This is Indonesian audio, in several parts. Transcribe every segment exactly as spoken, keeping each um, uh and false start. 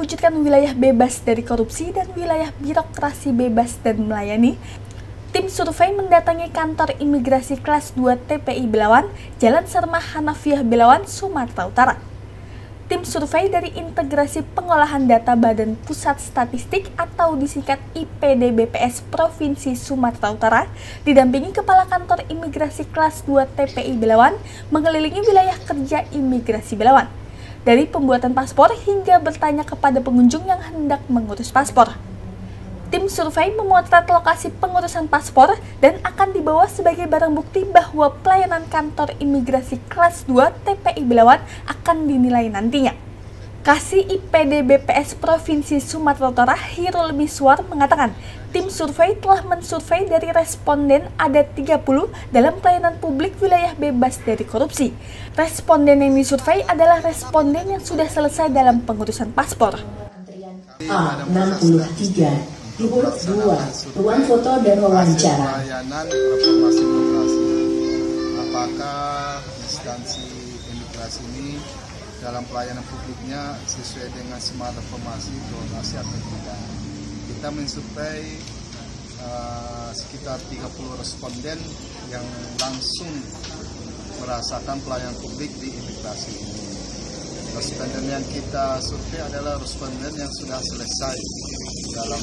mewujudkan wilayah bebas dari korupsi dan wilayah birokrasi bebas dan melayani, tim survei mendatangi kantor imigrasi kelas dua T P I Belawan, Jalan Sarmah Hanafiah Belawan, Sumatera Utara. Tim survei dari Integrasi Pengolahan Data Badan Pusat Statistik atau disingkat I P D B P S Provinsi Sumatera Utara, didampingi Kepala Kantor Imigrasi Kelas dua T P I Belawan, mengelilingi wilayah kerja imigrasi Belawan, dari pembuatan paspor hingga bertanya kepada pengunjung yang hendak mengurus paspor. Tim survei memotret lokasi pengurusan paspor dan akan dibawa sebagai barang bukti bahwa pelayanan kantor imigrasi kelas dua T P I Belawan akan dinilai nantinya. Kasih I P D B P S Provinsi Sumatera Utara Hirul Miswar mengatakan, tim survei telah mensurvei dari responden ada tiga puluh dalam pelayanan publik wilayah bebas dari korupsi. Responden yang disurvei adalah responden yang sudah selesai dalam pengurusan paspor. A enam puluh tiga. Di huruf dua, ruang foto dan wawancara. Pelayanan reformasi birokrasi. Apakah instansi imigrasi ini dalam pelayanan publiknya sesuai dengan semangat reformasi birokrasi atau tidak? Kita mensurvei uh, sekitar tiga puluh responden yang langsung merasakan pelayanan publik di imigrasi ini. Responden yang kita survei adalah responden yang sudah selesai dalam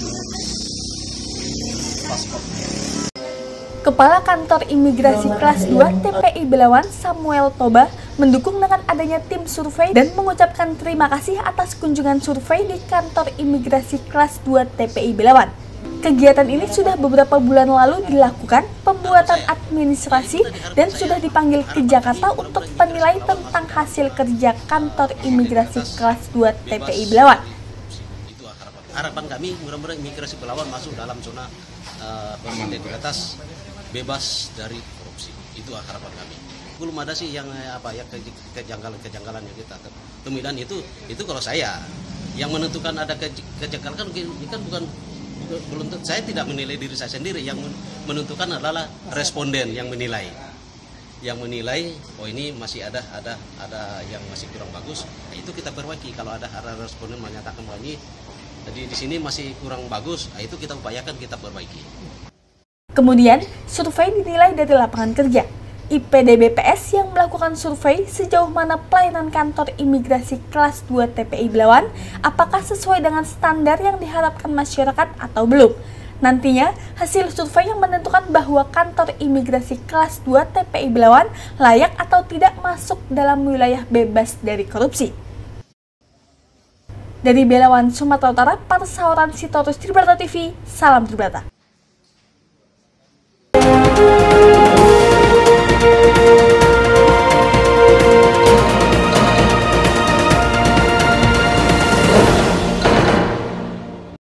paspor. Kepala Kantor Imigrasi Kelas dua T P I Belawan, Samuel Toba, mendukung dengan adanya tim survei dan mengucapkan terima kasih atas kunjungan survei di Kantor Imigrasi Kelas dua T P I Belawan. Kegiatan ini sudah beberapa bulan lalu dilakukan pembuatan administrasi dan sudah dipanggil ke Jakarta untuk penilai tentang hasil kerja Kantor Imigrasi Kelas dua T P I Belawan. Itu harapan. Harapan kami mudah-mudahan imigrasi Belawan masuk dalam zona uh, berintegritas bebas dari korupsi. Itu harapan kami. Belum ada sih yang apa ya kejanggalan-kejanggalan yang kita temui, dan itu itu kalau saya yang menentukan ada kejanggalan kan, kan bukan belum, saya tidak menilai diri saya sendiri, yang menentukan adalah responden yang menilai, yang menilai oh ini masih ada ada ada yang masih kurang bagus, nah, itu kita perbaiki. Kalau ada responden menyatakan bahwa ini di, di sini masih kurang bagus, nah, itu kita upayakan kita perbaiki. Kemudian survei dinilai dari lapangan kerja. I P D B P S yang melakukan survei sejauh mana pelayanan kantor imigrasi kelas dua T P I Belawan apakah sesuai dengan standar yang diharapkan masyarakat atau belum. Nantinya, hasil survei yang menentukan bahwa kantor imigrasi kelas dua T P I Belawan layak atau tidak masuk dalam wilayah bebas dari korupsi. Dari Belawan, Sumatera Utara, Parsauran Sitorus Tribrata T V, salam Tribrata.